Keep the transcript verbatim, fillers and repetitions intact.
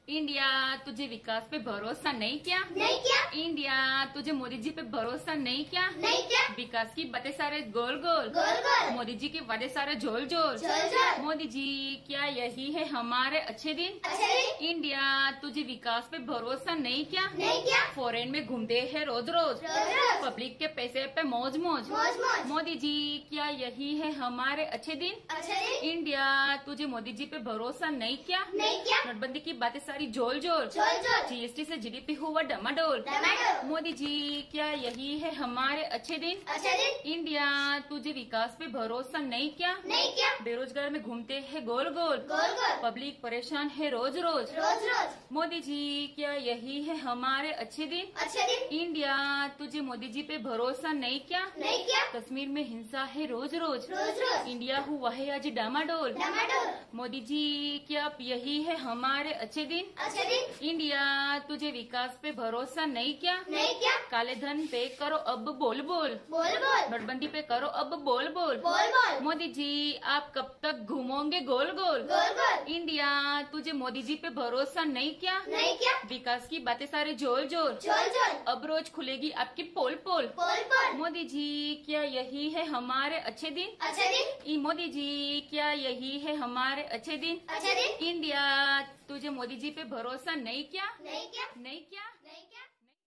India तुझे विकास पे भरोसा नहीं क्या? नहीं क्या? इंडिया तुझे मोदी जी पे भरोसा नहीं क्या? नहीं क्या? विकास की बातें सारे गोल गोल, गोल गोल, मोदी जी के वादे सारे झोल झोल। झोल झोल। मोदी जी क्या यही है हमारे अच्छे दिन? अच्छे दिन। इंडिया तुझे विकास पे भरोसा नहीं क्या? नहीं क्या? फॉरेन में घूमते हैं रोज रोज, रोज रोज, पब्लिक के पैसे पे मौज मौज। मौज मौज। मोदी जी क्या यही है हमारे अच्छे दिन? अच्छे दिन। इंडिया तुझे मोदी जी पे भरोसा नहीं क्या? नहीं क्या? नोटबंदी की बातें सारी झोल झोल, झोल झोल, जीएसटी से जीडीपी हुआ डमाडोल। टमाटो। मोदी जी क्या यही है हमारे अच्छे दिन? अच्छे दिन। इंडिया तुझे विकास पे भरोसा नहीं क्या? नहीं क्या? बेरोजगार में घूमते हैं गोल गोल, गोल गोल, पब्लिक परेशान है रोज रोज। रोज रोज, मोदी जी क्या यही है हमारे अच्छे दिन? अच्छे दिन। इंडिया तुझे मोदी जी पे भरोसा नहीं क्या? नहीं क्या? कश्मीर में हिंसा है रोज रोज, रोज रोज, इंडिया हुआ है आज डामाडोल। टमाटो। मोदी जी क्या यही है हमारे अच्छे दिन? अच्छे दिन। इंडिया तुझे विकास पे भरोसा नहीं क्या? नहीं क्या? काले धन पे करो अब बोल बोल, बोल बोल, नोटबंदी पे करो अब बोल बोल। बोल बोल, मोदी जी आप कब तक घूमोगे गोल गोल? गोल गोल, इंडिया तुझे मोदी जी पे भरोसा नहीं क्या? नहीं क्या? विकास की बातें सारे जोर जोर, झोल झोल, अब रोज खुलेगी आपकी पोल पोल। पोल पोल, मोदी जी क्या यही है हमारे अच्छे दिन? अच्छे दिन। ई मोदी जी क्या यही है हमारे अच्छे दिन? अच्छे दिन। इंडिया तुझे मोदी जी पे भरोसा नहीं क्या? नहीं क्या? नहीं क्या? नहीं क्या?